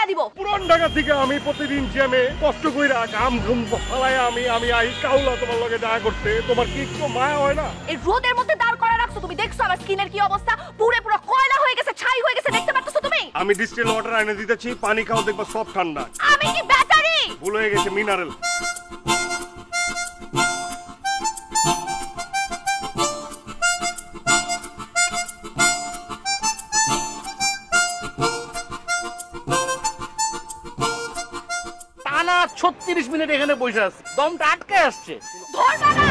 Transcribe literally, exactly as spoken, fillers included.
দিব। পুরান ঢাকা থেকে আমি প্রতিদিন জ্যামে কষ্ট কইরা ঘাম ঘুম ফালায় আমি আমি আই কাউলা তোমার লগে দেখা করতে, তোমার কি একটু মায়া হয় না? এই রোদের মধ্যে দাঁড় করা রাখছো তুমি, দেখছো আমার স্কিনের কি অবস্থা, পুরো পুরো কয়লা হয়ে গেছে, ছাই হয়ে গেছে, দেখতে পাচ্ছো তুমি? আমি ডিস্টিল ওয়াটার এনে দিতেছি, পানি খাও দেখবা সব ঠান্ডা। আমি কি ব্যাটারি? ভুল হয়ে গেছে, মিনারেল। ছত্রিশ মিনিট এখানে বসে আছে, দমটা আটকে আসছে। ধরবা না